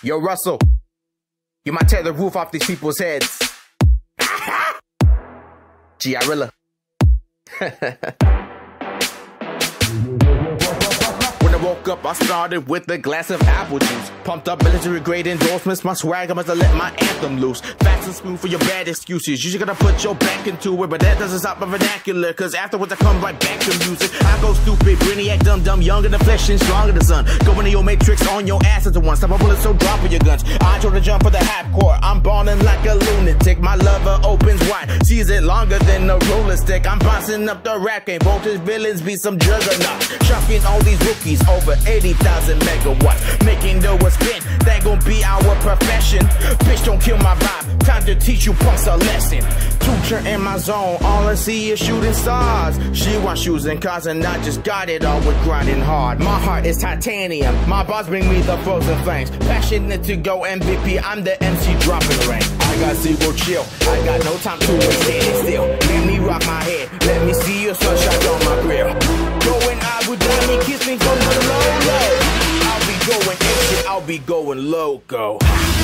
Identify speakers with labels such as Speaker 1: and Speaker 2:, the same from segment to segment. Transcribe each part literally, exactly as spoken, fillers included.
Speaker 1: Yo, Russell, you might tear the roof off these people's heads. G I-Rilla. When I woke up, I started with a glass of apple juice. Pumped up military grade endorsements. My swag, I must have let my anthem loose. Fast and smooth for your bad excuses. You just gotta put your back into it, but that doesn't stop my vernacular. Cause afterwards I come right back to music. I go stupid, brainiac, dumb, dumb, younger than flesh and stronger than sun. Go into your matrix on your ass at the one. Stop a bullet, so drop with your guns. I try to jump for the half court. I'm balling like a lunatic. My lover opens wide, sees it longer than a roller stick. I'm bossing up the rap game. Both his villains be some juggernauts. Shocking all these rookies. Over eighty thousand megawatts, making the a spin. That gon' be our profession. Bitch, don't kill my vibe. Time to teach you punks a lesson. Tutor in my zone, all I see is shooting stars. She wants shoes and cars, and I just got it all with grinding hard. My heart is titanium. My bars bring me the frozen flames. Passionate to go M V P. I'm the M C dropping rank. I got zero chill. I got no time to stand still. Let me rock my head. Let me see your sunshine on my grill. Going out with me, kiss me from the low low. I'll be going extra, I'll be going loco.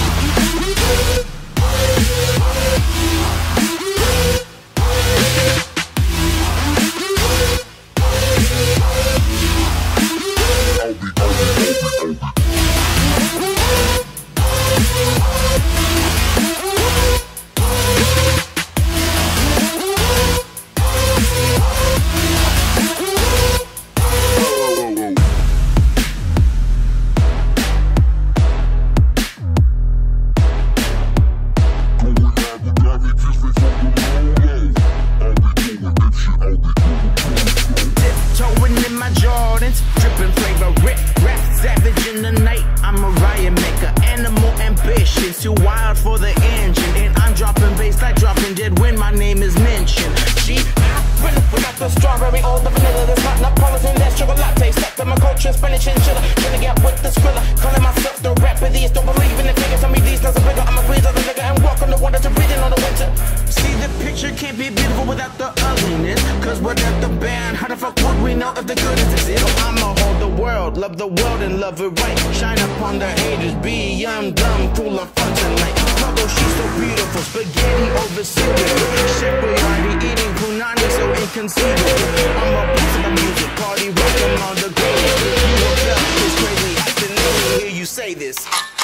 Speaker 1: Dripping flavor, rip, rap, savage in the night. I'm a riot maker, animal ambition, too wild for the engine. And I'm dropping bass like dropping dead when my name is mentioned. G-I-Rilla without the strawberry or the vanilla. That's not Napolitan, that's chocolate latte. Stuck to my culture, Spanish and chiller. Trying to get with the skrilla, calling myself the rapper. These don't believe in the figures. Tell me these nuts are bigger. I'm a breathe of the nigga and walk on the water to breathe in on the winter. See, the picture can't be beautiful without the ugliness. Cause without the band, how the fuck would we know if the good is it? I'ma hold the world, love the world and love it right. Shine upon the haters, be young, dumb, cool and fun tonight. Loco, she's so beautiful, spaghetti over cereal. Shit, we already eating punani, so inconceivable. I'm a piece of the music, party rockin' on the go. You look up, it's crazy, I can never hear you say this.